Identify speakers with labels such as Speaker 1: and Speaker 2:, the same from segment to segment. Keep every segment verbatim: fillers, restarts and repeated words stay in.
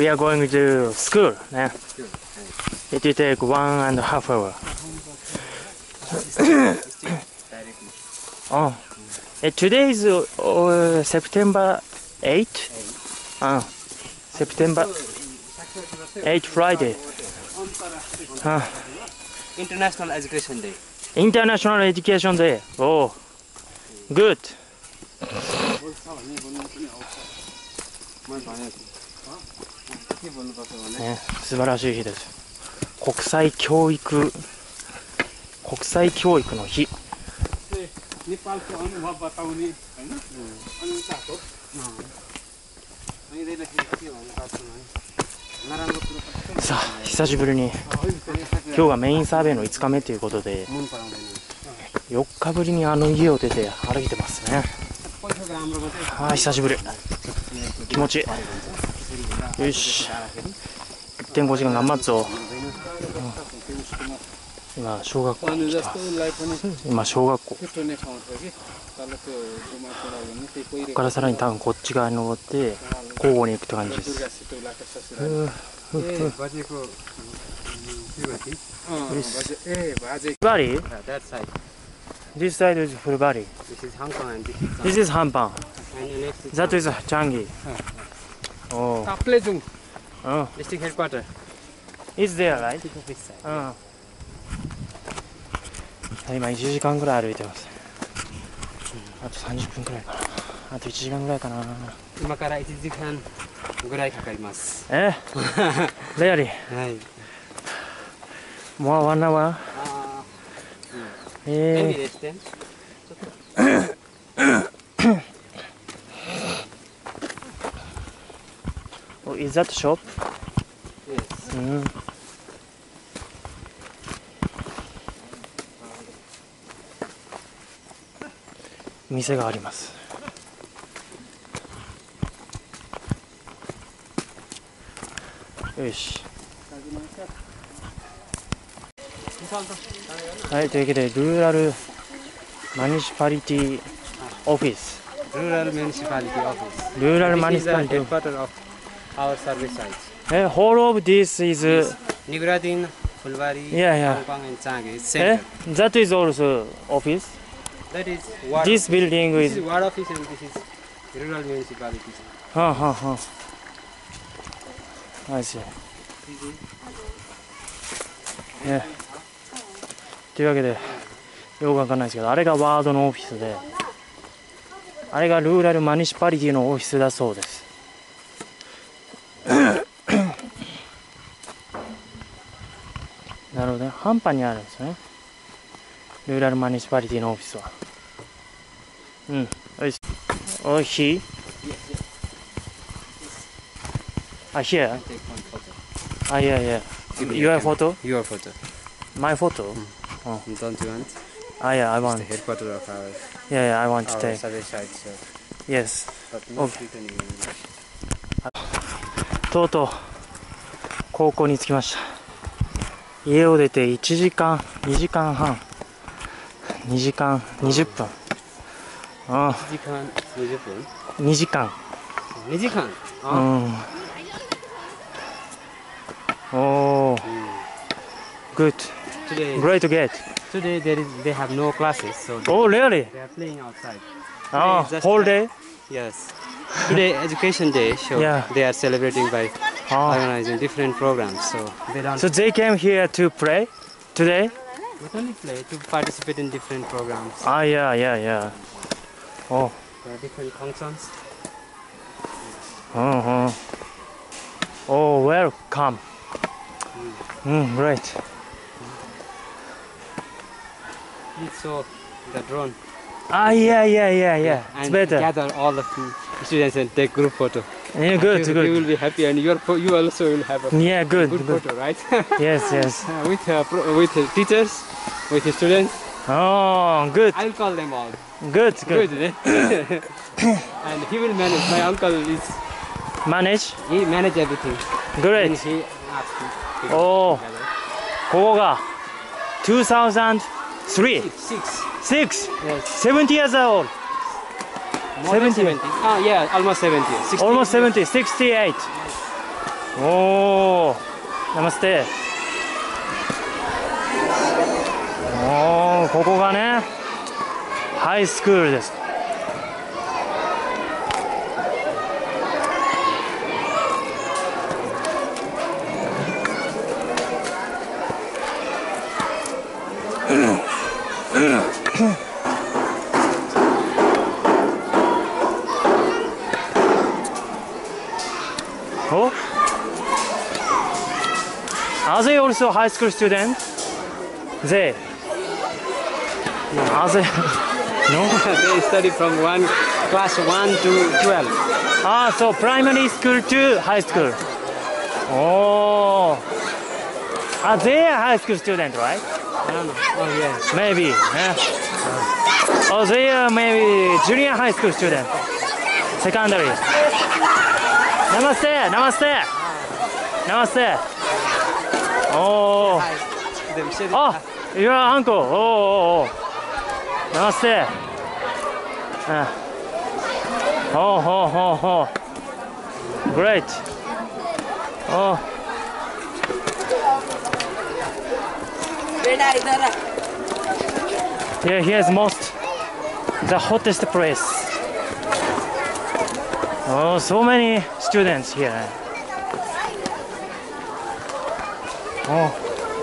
Speaker 1: we are going to school. Yeah. It will take one and a half hour. Oh, uh, today is uh, September eighth. Uh, September eighth, Friday. Uh,
Speaker 2: International Education Day.
Speaker 1: International Education Day. Oh, good. ね、素晴らしい日です。国際教育国際教育の日。さあ、久しぶりに今日がメインサーベイのいつかめということで、よっかぶりにあの家を出て歩いてますね。ああ、久しぶり。気持ちいい。よし、いってんごじかん頑張っぞ。今小学校に来てます。今小学校。ここからさらに多分こっち側に登って交互に行くって感じです。バリー This side is full body.
Speaker 2: This is Hong Kong and this is
Speaker 1: This is Hanpang.
Speaker 2: and next is
Speaker 1: That is Changi. Oh.
Speaker 2: Taplejung
Speaker 1: Oh.
Speaker 2: district headquarters.
Speaker 1: It's there, right?
Speaker 2: This side.
Speaker 1: うん。今いちじかんぐらい歩いてます。あとさんじゅっぷんくらいかな。あといちじかんぐらいかな。
Speaker 2: 今からいちじかんぐらいかかります。
Speaker 1: えレアリー。
Speaker 2: はい。
Speaker 1: もうワンアワー。
Speaker 2: ああ。便利
Speaker 1: え
Speaker 2: ですね。
Speaker 1: ー。Is that shop?
Speaker 2: Yes.
Speaker 1: うん。店があります。よし。はい、というわけでルーラルマニシパリティオフィス。
Speaker 2: Rural Municipality Office.
Speaker 1: ルーラルマニ
Speaker 2: This
Speaker 1: シ
Speaker 2: is
Speaker 1: パ
Speaker 2: the
Speaker 1: リティ。
Speaker 2: headquarters of our service sites.
Speaker 1: え、whole of this is
Speaker 2: Nigradin, Fulbari,
Speaker 1: Yeah, yeah.
Speaker 2: Hong Kong and Changi. It's
Speaker 1: え
Speaker 2: center.
Speaker 1: that is also office.
Speaker 2: That is what
Speaker 1: This building
Speaker 2: this
Speaker 1: is
Speaker 2: is ward office and this is rural municipality.
Speaker 1: はあはあはあ。I see. ね。というわけでよくわかんないですけど、あれがワードのオフィスで、あれがルーラルマニシパリティのオフィスだそうです。なるほどね。半端にあるんですよね。ルーラルマニシパリティのオフィスは。うん。おいし。おいしい。あ、here.
Speaker 2: Take one photo.
Speaker 1: あ、いやいや。Your photo?
Speaker 2: Your photo.
Speaker 1: My photo?
Speaker 2: Don't you want?
Speaker 1: Ah, yeah, I
Speaker 2: It's
Speaker 1: want.
Speaker 2: the headquarters of our,
Speaker 1: Yeah, yeah, I want to
Speaker 2: our
Speaker 1: take.
Speaker 2: service site. So,
Speaker 1: Yes.
Speaker 2: but not
Speaker 1: Okay.
Speaker 2: written in English.
Speaker 1: とうとう高校に着きました。家を出ていちじかん、にじかんはん、にじかんにじゅっぷん。ああ、
Speaker 2: にじかんにじゅっぷん
Speaker 1: にじかん。
Speaker 2: にじかん
Speaker 1: う
Speaker 2: あ、
Speaker 1: ん。おー、good.
Speaker 2: Today,
Speaker 1: Great to get.
Speaker 2: today there is, they have no classes, so they,
Speaker 1: Oh, really?
Speaker 2: they are playing outside.
Speaker 1: Ah,
Speaker 2: just
Speaker 1: whole
Speaker 2: like-
Speaker 1: day?
Speaker 2: Yes. Today Education Day, so
Speaker 1: Yeah.
Speaker 2: they are celebrating by
Speaker 1: Ah.
Speaker 2: organizing different programs. So they don't
Speaker 1: So they came here to play today?
Speaker 2: not only play, to participate in different programs.
Speaker 1: Ah, yeah, yeah, yeah. Oh,
Speaker 2: There are different functions.
Speaker 1: uh-huh. Oh, welcome. Mm, great.
Speaker 2: Please show the drone.
Speaker 1: Ah, yeah, yeah, yeah, yeah. It's
Speaker 2: And
Speaker 1: better.
Speaker 2: gather all the students and take group photo.
Speaker 1: Yeah, good,
Speaker 2: you, you will
Speaker 1: good.
Speaker 2: be happy, and your pho- you also will have a
Speaker 1: Yeah, good,
Speaker 2: good
Speaker 1: good.
Speaker 2: photo, right?
Speaker 1: Yes, yes.
Speaker 2: Uh, with uh, pro- with uh, teachers, with the students.
Speaker 1: Oh, good,
Speaker 2: I will call them all.
Speaker 1: good,
Speaker 2: Good,
Speaker 1: good.
Speaker 2: eh? And he will manage. My uncle is
Speaker 1: Manage?
Speaker 2: he manage everything. And
Speaker 1: Great.
Speaker 2: he asked me. to
Speaker 1: Oh,
Speaker 2: gather.
Speaker 1: ここがtwo thousand three,
Speaker 2: Six.
Speaker 1: six,
Speaker 2: Yes.
Speaker 1: seventy years old,
Speaker 2: More than
Speaker 1: seventy.
Speaker 2: seventy. Ah, yeah, almost seventy. sixty.
Speaker 1: almost seventy, sixty-eight. おお、ナマステ。おお、ここがね、ハイスクールです。Oh, are they also high school students? They? Are they? No?
Speaker 2: They study from one class one to twelve.
Speaker 1: Ah, so primary school to high school. Oh, are they a high school student, right?
Speaker 2: I don't know. Oh yes.
Speaker 1: Maybe. Yeah. Oh, they are maybe junior high school student. Secondary. Namaste, namaste, namaste. Oh, oh, your uncle. Oh, oh, oh. Namaste. Uh. Oh, oh, oh, oh. Great. Oh. Yeah, here's most the hottest place. Oh, so many students here. Oh.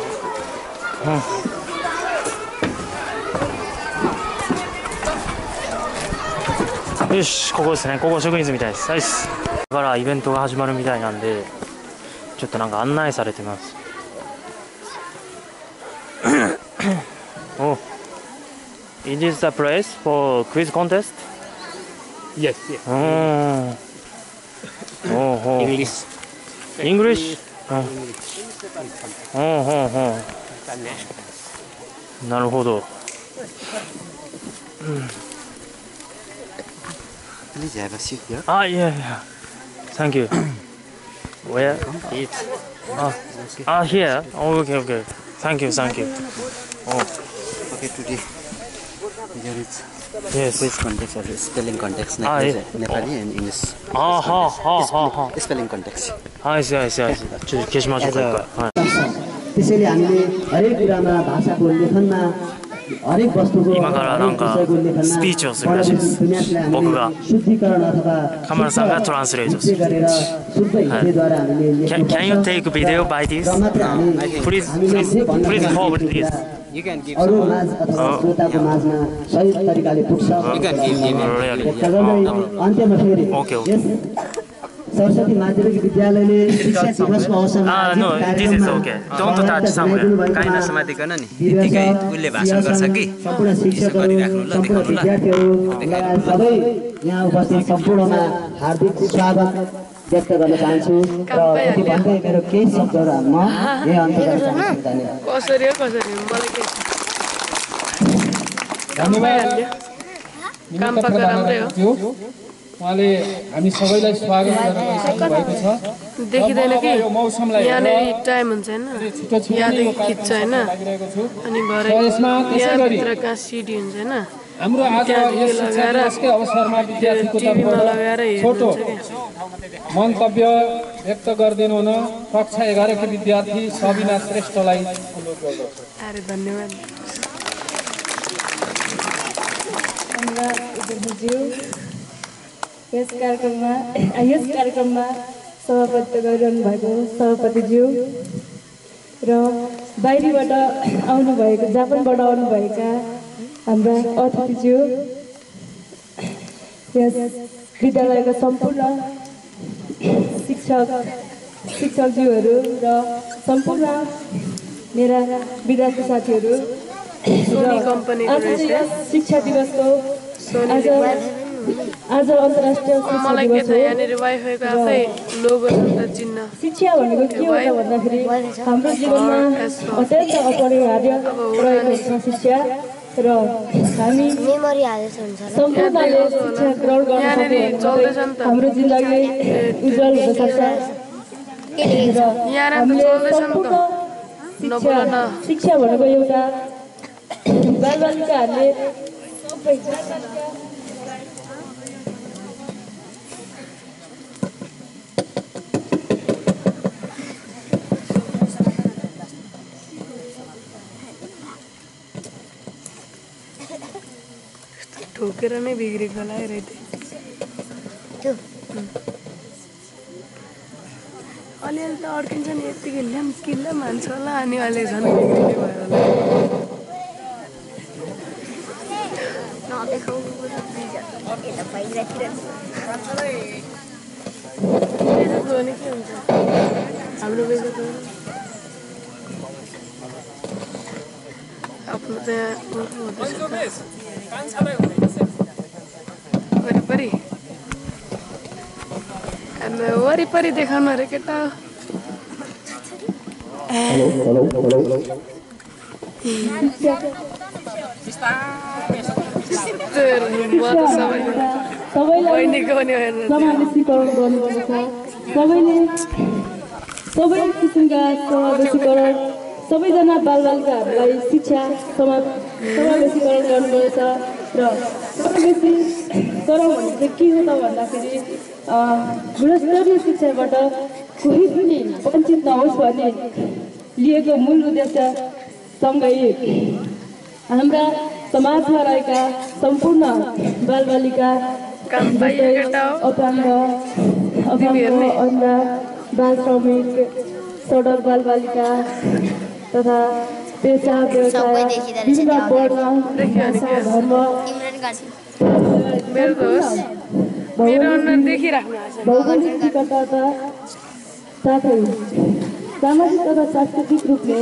Speaker 1: Oh. よし、ここですね。ここ職員室みたいです。はいっす。だからイベントが始まるみたいなんで、ちょっとなんか案内されてます。Oh. Is this the place for quiz contest?
Speaker 2: Yes. Yes.
Speaker 1: Oh. Oh, oh.
Speaker 2: English.
Speaker 1: English? Oh. Oh, oh, oh. なるほど。
Speaker 2: Please have a seat here.
Speaker 1: Ah, yeah, yeah. Thank you. Where?
Speaker 2: Eat.
Speaker 1: Ah, ah, here. Oh, okay, okay. Thank you, thank you. Oh,
Speaker 2: Okay, today there is
Speaker 1: yes.
Speaker 2: quiz context or spelling context.
Speaker 1: Ah, yeah.
Speaker 2: Nepali and English.
Speaker 1: Ah, ha, ha, ha, ha.
Speaker 2: Spelling context.
Speaker 1: はい、はい、はい、はい。ちょっと消しましょうか、一回。はい。
Speaker 3: त्यसैले हामीले हरेक कुरामा भाषाको लेखनमा हरेक वस्तुको
Speaker 1: 今からなんかスピーチをするらしいです。僕が
Speaker 3: शुद्धिकरण अथवा
Speaker 1: カマラさんがトランスレートする。
Speaker 3: गरेर शुद्ध हिज्जेद्वारा हामीले
Speaker 1: Can, can you take video by this? Please, please, please forward this.
Speaker 2: You can give
Speaker 3: अरु
Speaker 2: some.
Speaker 3: माझ अथवा श्रोताको माझमा सही तरिकाले पुग्छ
Speaker 2: You can give give it.
Speaker 1: Really?
Speaker 3: अन्त्यमा फेरि
Speaker 1: Okay, okay.
Speaker 3: यस सरस्वती माध्यमिक विद्यालयले शिक्षा दिवसको अवसरमा
Speaker 1: Ah, no, this is okay. Don't touch somewhere.
Speaker 2: काहीँ नसमातिकन नि यतिकै उसले भाषण गर्छ कि
Speaker 3: सम्पूर्ण शिक्षकहरू सम्पूर्ण विद्यार्थीहरू लगायत सबै यहाँ उपस्थित सम्पूर्णमा हार्दिक स्वागत व्यक्त गर्न चाहन्छु र यति भन्दै मेरो केही शब्दहरू म यही अन्त गर्न चाहन्छु। धन्यवाद।
Speaker 4: कसरी हो कसरी हो मलाई के
Speaker 5: धन्यवाद
Speaker 4: काम त राम्रै हो
Speaker 5: थियो उहाँले हामी सबैलाई स्वागत गर्न गइसक्नु भएको छ।
Speaker 4: देखिदैन कि
Speaker 5: यो मौसमलाई
Speaker 4: यहाँनिर टाइम हुन्छ हैन यहाँदेखि खिच्छ हैन
Speaker 5: लागिरहेको छु।
Speaker 4: अनि भरे
Speaker 5: यसमा त्यसै गरी
Speaker 4: यहाँभित्र कहाँ सिडी हुन्छ हैन
Speaker 5: हाम्रो आज यस शिक्षा दिवसकै अवसरमा विद्यार्थीको
Speaker 4: टिभीमा लगाएर
Speaker 5: तर्फबाट छोटो
Speaker 4: हेर्नुहुन्छ
Speaker 5: मन्तव्य व्यक्त गरिदिनु हुन कक्षा एघारकी विद्यार्थी सबिना श्रेष्ठलाई अनुरोध गर्दछु।
Speaker 4: अरे धन्यवाद
Speaker 6: धन्यवाद उदयज्यू। यस कार्यक्रममा यस कार्यक्रममा सभापतित्व गरिरहनु भएको सभापतिज्यू र बाहिरबाट आउनुभएको जापानबाट आउनुभएका हाम्रा अतिथिज्यू, यस विद्यालयका सम्पूर्ण शिक्षक शिक्षकज्यूहरू र सम्पूर्ण मेरा विद्यार्थी साथीहरू
Speaker 4: सोनी कम्पनीको
Speaker 6: आज
Speaker 4: रहेछ
Speaker 6: यस शिक्षा दिवसको आज आज अन्तर्राष्ट्रिय शिक्षा
Speaker 4: मलाई के
Speaker 6: दिवस
Speaker 4: छ
Speaker 6: हो।
Speaker 4: यहाँनिर वाइफाईको आफै लोगो छ त चिन्ह
Speaker 6: शिक्षा भनेको के हो त भन्दाखेरि हाम्रो जीवनमा अत्यन्त अपरिहार्य रहेको छ शिक्षा र हामी
Speaker 7: मेमोरी हालेछ हुन्छ
Speaker 6: सम्पूर्णले शिक्षा ग्रहण गर्न
Speaker 4: यहाँनिर चल्दैछ नि त
Speaker 6: हाम्रो जिन्दगी उज्जवल हुन सक्छ र
Speaker 4: यहाँ
Speaker 6: हामीले
Speaker 4: चल्दैछ नि
Speaker 6: सम्पूर्ण
Speaker 4: त नबोल
Speaker 6: शिक्षा
Speaker 4: न
Speaker 6: शिक्षा भनेको एउटा बालबालिकाहरूले सबै
Speaker 4: ठोकेर नै बिग्रेको होला रहेछ अलिअलि त अड्किन्छ नि यतिकै ल्याम किल्ला मान्छ होला अनि अहिले झन् बिग्रिने भयो होला भने के हुन्छ हाम्रो बेजा त आफ्नो त्यहाँ वरिपरि वरिपरि देखाउनु अरे केटा बहिनीको पनि
Speaker 6: समावेशीकरण गर्नुपर्छ सबैले सबै किसिमका समावेशीकरण सबैजना बालबालिकाहरूलाई शिक्षा समा समावेशीकरण गर्नुपर्छ र समावेशीकरण भने चाहिँ के हो त भन्दाखेरि गुणस्तरीय शिक्षाबाट कोही पनि वञ्चित नहोस् भन्ने लिएको मूल उद्देश्यसँगै हाम्रा समाजमा रहेका सम्पूर्ण बालबालिका अपाङ्ग अपाङ्ग अन्ध बाल श्रमिक सडक बालबालिका तथा पेसा व्यवसाय विभिन्न वर्ण भाषा धर्म भौगोलिक विकटता साथै सामाजिक तथा सांस्कृतिक रूपले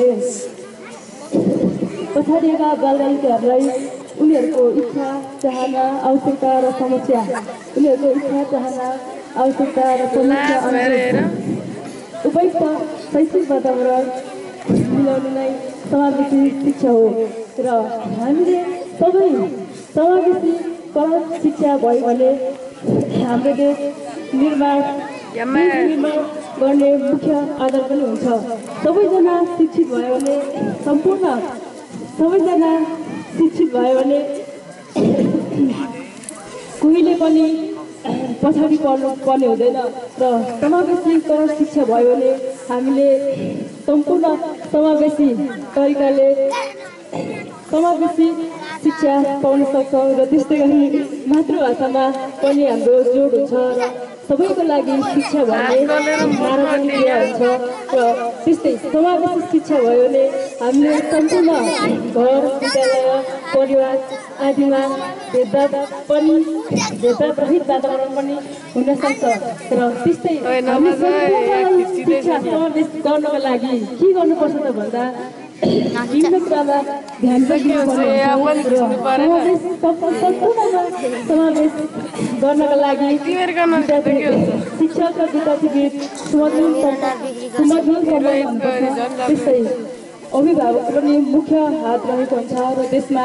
Speaker 6: पछाडिएका बालबालिकाहरूलाई उनीहरूको इच्छा चाहना आवश्यकता र समस्या उनीहरूको इच्छा चाहना आवश्यकता र समस्या उपयुक्त शैक्षिक वातावरण मिलाउनु नै समावेशी शिक्षा हो र हामीले सबै समावेशीकरण शिक्षा भयो भने हाम्रो देश निर्माण निर्माण गर्ने मुख्य आधार पनि हुन्छ सबैजना शिक्षित भयो भने सम्पूर्ण सबैजना शिक्षित भयो भने कोहीले पनि पछाडि पर्नु पर्ने हुँदैन र समावेशीकरण शिक्षा भयो भने हामीले सम्पूर्ण समावेशी तरिकाले समावेशी शिक्षा पाउन सक्छौँ र त्यस्तै गरी मातृभाषामा पनि हाम्रो जोड हुन्छ र सबैको लागि शिक्षा भन्ने नारायण क्रिया हुन्छ र त्यस्तै समावेशी शिक्षा भयो भने हामीले सम्पूर्ण घर विद्यालय परिवार आदिमा भेदभाव पनि भेदभाव रहित वातावरण पनि हुन सक्छ र त्यस्तै हामी शिक्षा समावेश गर्नको लागि के गर्नुपर्छ त भन्दा विभिन्न कुरामा ध्यान समावेश गर्नका लागि शिक्षक र विद्यार्थी बीच सुमधुर त्यस्तै अभिभावक पनि मुख्य हात रहेको हुन्छ र त्यसमा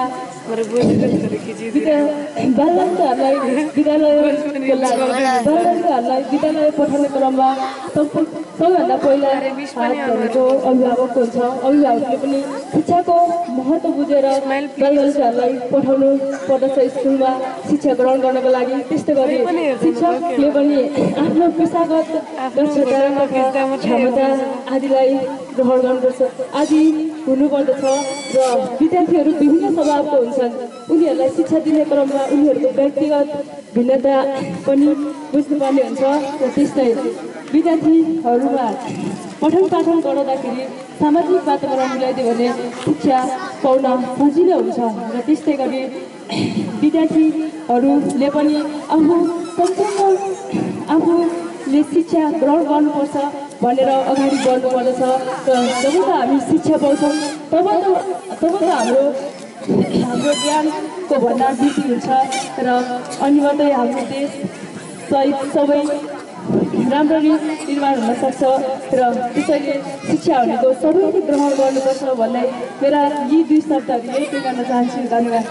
Speaker 6: बालबालिकाहरूलाई विद्यालय बालबालिकाहरूलाई विद्यालय पठाउने क्रममा सबैभन्दा पहिला हात धरेको अभिभावकको हुन्छ अभिभावकले पनि शिक्षाको महत्त्व बुझेर बालबालिकाहरूलाई पठाउनु पर्दछ स्कुलमा शिक्षा ग्रहण गर्नको लागि त्यस्तै गरी शिक्षकले पनि आफ्नो पेसागत दक्षता क्षमता आदिलाई ग्रहण गर्नुपर्छ आदि हुनुपर्दछ र विद्यार्थीहरू विभिन्न स्वभावको हुन्छन् उनीहरूलाई शिक्षा दिने क्रममा उनीहरूको व्यक्तिगत भिन्नता पनि बुझ्नुपर्ने हुन्छ र त्यस्तै विद्यार्थीहरूमा पठन पाठन गराउँदाखेरि सामाजिक वातावरण मिलाइदियो भने शिक्षा पाउन सजिलो हुन्छ र त्यस्तै गरी विद्यार्थीहरूले पनि आफू सम्पूर्ण आफूले शिक्षा ग्रहण गर्नुपर्छ भनेर अगाडि बढ्नुपर्दछ र जब त हामी शिक्षा पाउँछौँ तब त तब त हाम्रो हाम्रो ज्ञानको भण्डार वृद्धि हुन्छ र अनि मात्रै हाम्रो देश सहित सबै राम्ररी निर्माण हुन सक्छ र त्यसैले शिक्षा भनेको सबैले ग्रहण गर्नुपर्छ भन्ने मेरा यी दुई शब्दहरू यही गर्न चाहन्छु धन्यवाद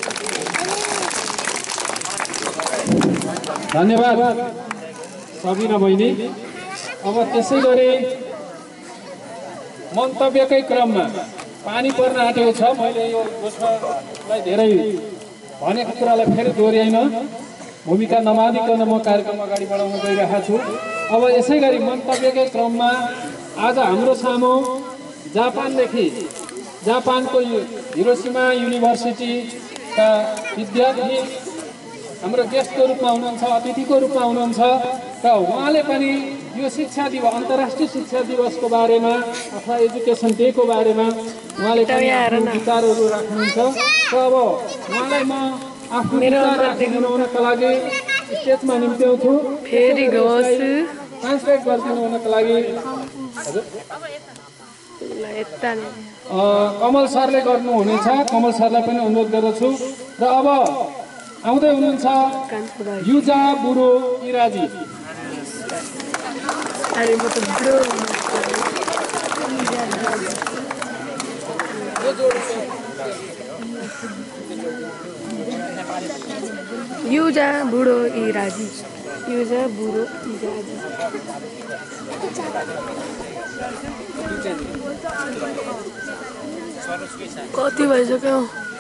Speaker 5: धन्यवाद सबिना बहिनी अब त्यसै गरी मन्तव्यकै क्रममा पानी पर्न आँटेको छ मैले यो दोस्रोलाई धेरै भनेको कुरालाई फेरि दोहोऱ्याइन भूमिका नमादिकन म कार्यक्रम अगाडि बढाउन गइरहेको छु अब यसै गरी मन्तव्यकै क्रममा आज हाम्रो सामु जापानदेखि जापानको हिरोसिमा युनिभर्सिटीका विद्यार्थी हाम्रो गेस्टको रूपमा हुनुहुन्छ, अतिथिको रूपमा हुनुहुन्छ र उहाँले पनि यो शिक्षा दिवस अन्तर्राष्ट्रिय शिक्षा दिवसको बारेमा अथवा एजुकेसन डेको बारेमा उहाँले पनि आफ्नो विचारहरू राख्नुहुन्छ। र अब उहाँलाई म आफ्नो विचार राखिदिनुको लागि स्टेजमा निम्त्याउँछु।
Speaker 4: फेरि गर्छु
Speaker 5: ट्रान्सलेट गरिदिनुको लागि कमल सरले गर्नुहुनेछ। कमल सरलाई पनि अनुरोध गर्दछु। र अब आउँदै हुनुहुन्छ युजा बुढो इराजी।
Speaker 4: युजा बुढो इराजी युजा बुढो इराजी कति भइसक्यो?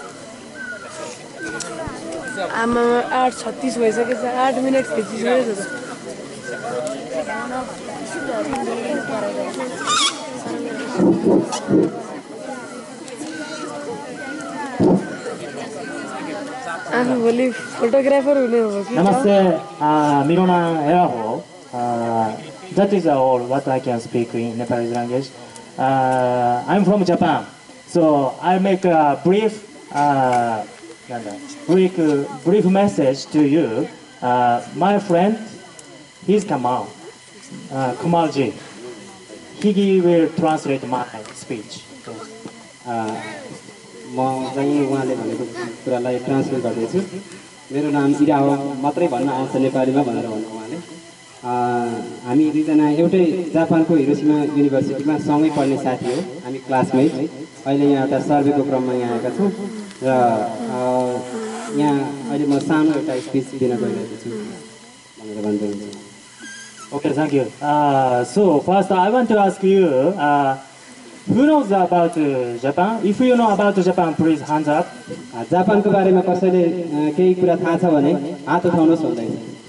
Speaker 4: आमा आठ छत्तिस भइसकेछ। आठ मिनट खिचिसकेछ त। आफू भोलि फोटोग्राफर हुने हो कि?
Speaker 1: Namaste, uh, Mirona Eraho. Uh, that is all what I can speak in Nepalese language. Uh, I'm from Japan, so I make a brief, uh, brief, brief message to you. Uh, my friend, he's Kamal, uh, Kamalji. He will translate my speech.
Speaker 2: म चाहिँ उहाँले भनेको कुरालाई translate गर्दैछु। मेरो नाम इरा हो, मात्रै भन्न आउँछ नेपालीमा भनेर भन्नु उहाँले। हामी दुईजना एउटै जापानको हिरोसिमा युनिभर्सिटीमा सँगै पढ्ने साथी हो, हामी क्लासमेट। अहिले यहाँ एउटा सर्वेको क्रममा यहाँ आएका छौँ र यहाँ अहिले म सानो एउटा स्पिच दिन गइरहेको छु भनेर भन्दै हुनुहुन्छ।
Speaker 1: Okay, thank you. Uh, so first, I want to ask you, uh, who knows about uh, Japan? If you know about Japan, please hands up.
Speaker 2: जापानको बारेमा कसैले केही कुरा थाहा छ भने हात उठाउनुहोस् भन्दै।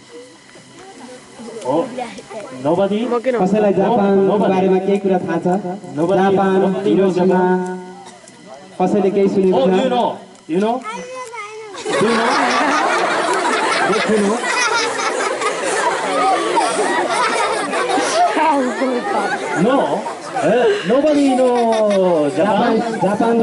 Speaker 1: Oh, nobody?
Speaker 2: कसैलाई जापानको बारेमा केही कुरा थाहा छ? जापान, हिरोसिमा कसैले केही सुनेको
Speaker 1: Oh,
Speaker 2: छ?
Speaker 1: you know? You know? Do you know? Yes, you know? No? Uh, nobody know Japan?
Speaker 2: Japan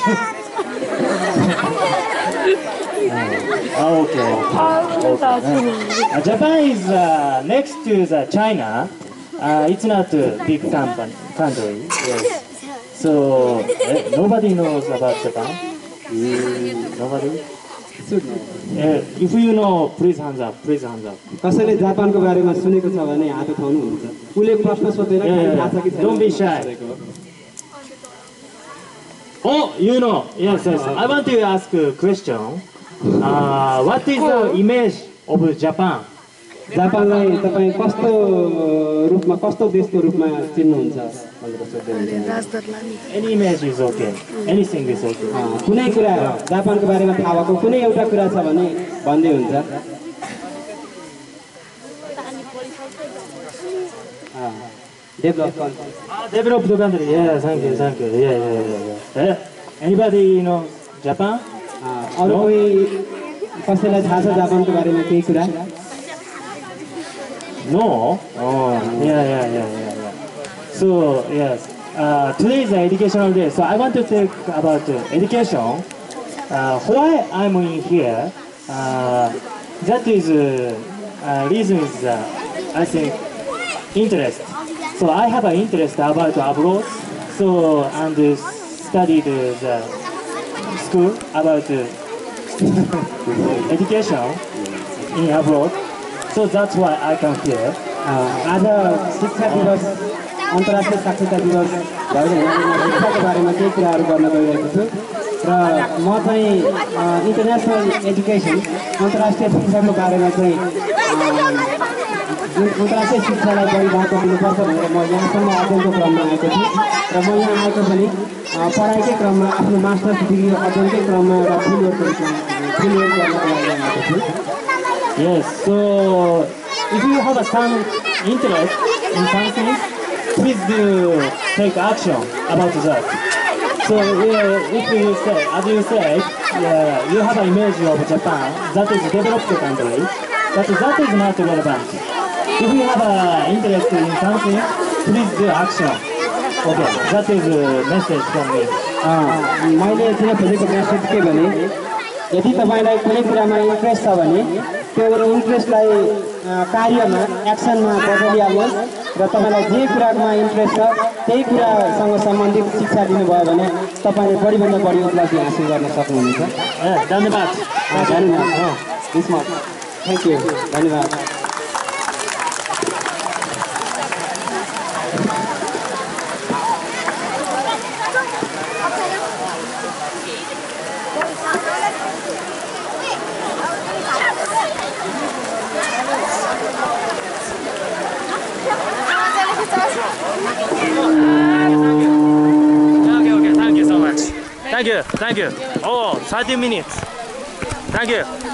Speaker 1: Oh, okay. Uh, Japan is uh, next to the China. Uh, it's not a big company, country. Yes. So uh, nobody knows about Japan. Mm, nobody. Uh, if you know, please hands up. Please hands up.
Speaker 2: कसैले जापानको बारेमा सुनेको छ भने हात उठाउनुहुन्छ। उसले प्रश्न सोधेर
Speaker 1: Yeah,
Speaker 2: थाहा छ कि
Speaker 1: yeah.
Speaker 2: छैन
Speaker 1: Don't be shy. Oh, you know. Yes, yes. I want to ask a question. Uh, what is the image of Japan?
Speaker 2: जापानलाई तपाईँ कस्तो रूपमा कस्तो देशको रूपमा चिन्नुहुन्छ भनेर सोध्दै हुनुहुन्छ।
Speaker 4: राजदरबार
Speaker 1: Any image is okay. Anything is okay.
Speaker 2: कुनै कुरा जापानको बारेमा थाहा भएको कुनै एउटा कुरा छ भने भन्दै हुन्छ। Develop
Speaker 1: Ah, develop the country. Yeah, thank you, thank you. Yeah, yeah, yeah, yeah. Yeah. Anybody know Japan?
Speaker 2: अरू कोही कसैलाई थाहा छ जापानको बारेमा केही कुरा?
Speaker 1: No? Oh, yeah, yeah, yeah, yeah, yeah. So, yes. Uh, today is the educational day. So I want to talk about uh, education. Uh, why I'm in here, uh, that is, uh, uh, reason is, uh, I think, interest. So I have an interest about abroad. So, and uh, studied uh, the school about uh, education in abroad. So that's why I come here.
Speaker 2: आज शिक्षा दिवस अन्तर्राष्ट्रिय साक्षरता दिवस भएर यहाँ शिक्षाको बारेमा केही कुराहरू गर्न गइरहेको छु र म चाहिँ इन्टरनेसनल एजुकेसन अन्तर्राष्ट्रिय शिक्षाको बारेमा चाहिँ अन्तर्राष्ट्रिय शिक्षालाई बढी महत्त्व दिनुपर्छ भनेर म यहाँसम्म अध्ययनको क्रममा आएको छु र म यहाँ आएको पनि पढाइकै क्रममा आफ्नो मास्टर्स डिग्री अध्ययनकै क्रममा एउटा फिल्डवर्कको रूपमा फिल्डवर्क गर्नको लागि आएको छु।
Speaker 1: Yes, so if you have some interest in something, please do take action about that.
Speaker 7: So uh, if you say, as you say, uh, you have an image of Japan that is developed country, but that is not relevant. If you have an interest in something, please do action. Okay, that is a message from me.
Speaker 2: मैले दिन खोजेको message के भने यदि तपाईँलाई कुनै कुरामा interest छ भने त्यो इन्ट्रेस्टलाई कार्यमा एक्सनमा बदलिहाल्नुहोस् र तपाईँलाई जे कुरामा इन्ट्रेस्ट छ त्यही कुरासँग सम्बन्धित शिक्षा दिनुभयो भने तपाईँले बढीभन्दा बढी उपलब्धि हासिल गर्न सक्नुहुनेछ।
Speaker 7: धन्यवाद।
Speaker 2: धन्यवाद। Thank you. धन्यवाद।
Speaker 1: Okay, okay, thank you so much. Thank you, thank you. Oh, thirty minutes. Thank you.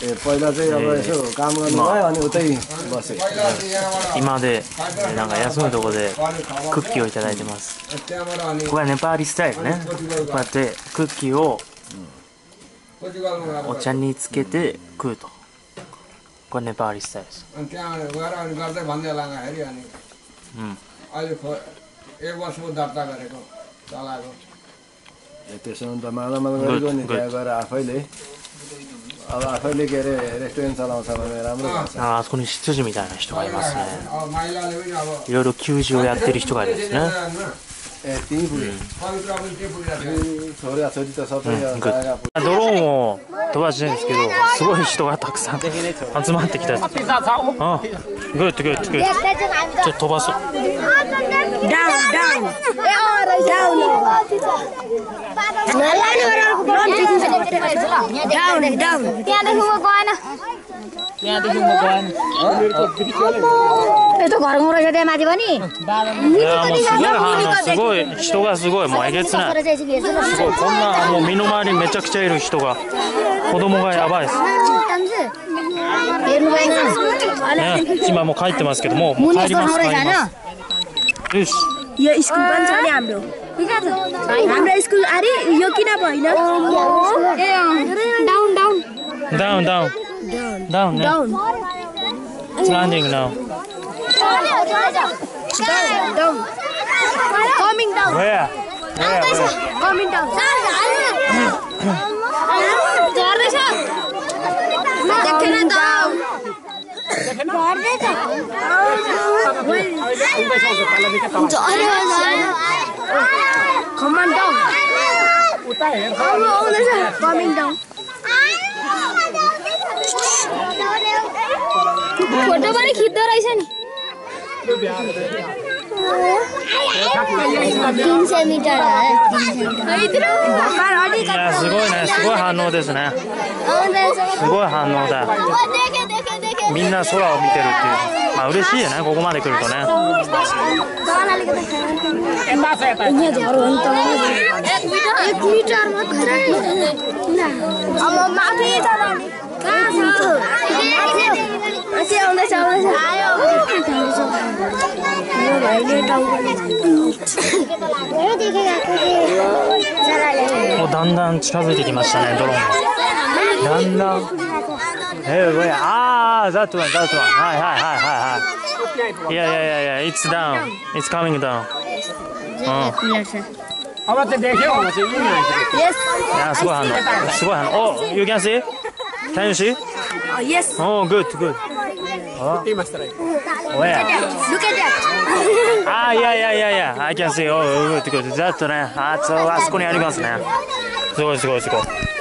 Speaker 8: पहिला चाहिँ अब यसो काम गर्नुभयो अनि उतै बसेँ
Speaker 1: 今でえーなんか休むとこでクッキーをいただいてます。これはネパーリスタイルね。こうやってクッキーをお茶につけて食うと。これネパーリスタイルです。うん。
Speaker 8: त्यसो त माला माला गरेको नि त्यहाँ गएर आफैले अब आफैले के अरे रेस्टुरेन्ट चलाउँछ भने राम्रो हुन्छ
Speaker 1: ああそこに執事みたいな人がいますね。いろいろ給仕をやってる人がいるんですね。
Speaker 8: えत्यही पुग्यो छोरा छोरी त सबै गएका
Speaker 1: ドローンを飛ばしてるんですけど、すごい人がたくさん集まってきた。うん、グッドグッドグッド。ちょっと飛ばそう。
Speaker 9: यस्तो घरको रहेछ त्यहाँ माथि पनि
Speaker 1: いやもうすごい反応、すごい人がすごいもうえげつない。すごいこんなもう身の回りにめちゃくちゃいる人が、子供がやばいです。ね、今もう帰ってますけども、もう帰ります帰ります。よし。
Speaker 4: यो स्कुल पनि छ नि हाम्रो हाम्रो स्कुल अरे यो किन भएन down down
Speaker 1: down down down down It's landing now.
Speaker 4: Down. Coming down.
Speaker 1: Where? Where?
Speaker 4: Coming down. Come on down. Coming down. Photo पनि खिच्दो रहेछ नि तीन सौ metre
Speaker 1: いやすごいね、すごい反応ですね。すごい反応だ。みんな空を見てるっていう。まあ嬉しいよね、ここまで来るとね。もうだんだん近づいてきましたね、ドローンが。だんだん。えー、これ、ああ、that one, that one. はいはいはいはいはい。いやいやいやいや、it's down, it's coming down. うん。
Speaker 5: अब चाहिँ देख्यो भने चाहिँ यही आइसक्यो
Speaker 4: Yes.
Speaker 1: いやすごい反応、すごい反応。お、you can see? Can you see?
Speaker 4: Yes.
Speaker 1: Oh, good, good. おや。
Speaker 4: Look at that.
Speaker 1: ああ、いやいやいやいや、I can see. Oh, good, good. だとね、あそこにありますね。すごいすごいすごい。